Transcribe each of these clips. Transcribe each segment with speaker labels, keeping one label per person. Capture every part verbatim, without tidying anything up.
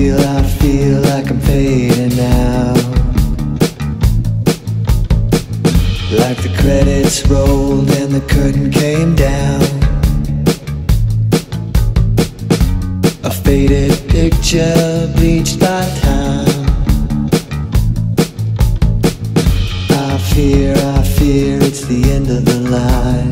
Speaker 1: feel, I feel like I'm fading out. Like the credits rolled and the curtain came down. A faded picture bleached by time. I fear, I fear it's the end of the line.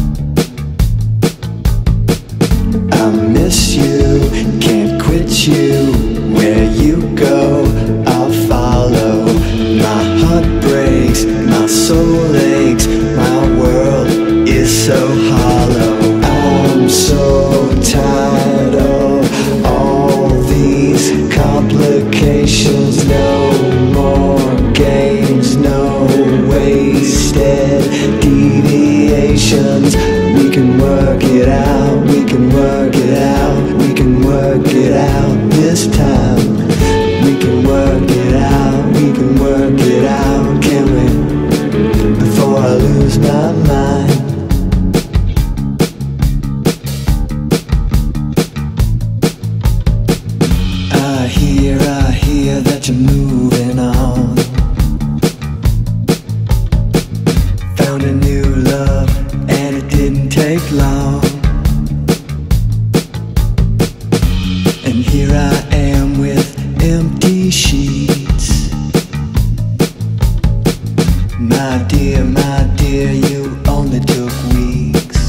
Speaker 1: I miss you, can't quit you. Where you go, I'll follow. My heart breaks, my soul aches. My world is so hollow. I'm so tired of all these complications. No more games, no wasted deviations. We can work it out, we can work it out, we can work it out this time. We can work it out, we can work it out, can we? Before I lose my mind. I hear, I hear that you're moving on. Found a new love and it didn't take long. And here I am with empty sheets. My dear, my dear, you only took weeks.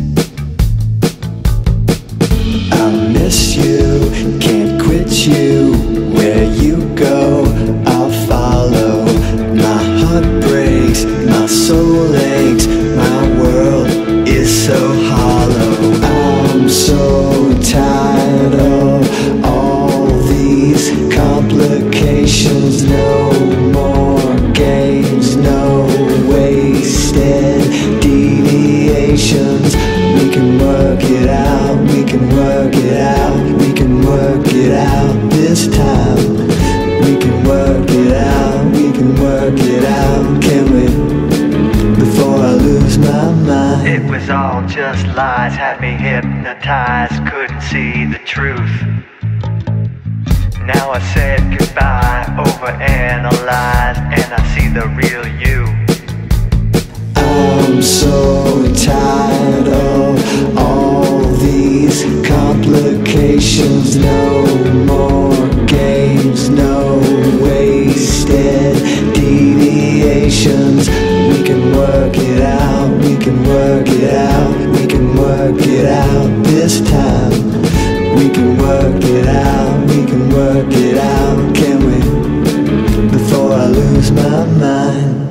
Speaker 1: I miss you, can't quit you. Where you go, I'll follow. My heart breaks, my soul aches. My world is so hollow. I'm so tired of all these complications. No more games, no wasted deviations. We can work it out, we can work it out, we can work it out this time. We can work it out, we can work it out, can we? Before I lose my mind.
Speaker 2: It was all just lies, had me hypnotized, couldn't see the truth. Now I said goodbye, overanalyzed, and I see the real you.
Speaker 1: I'm so tired of all these complications. No more games, no wasted deviations. We can work it out, we can work it out, we can work it out this time. We can work it out, we can work it out, can we? Before I lose my mind.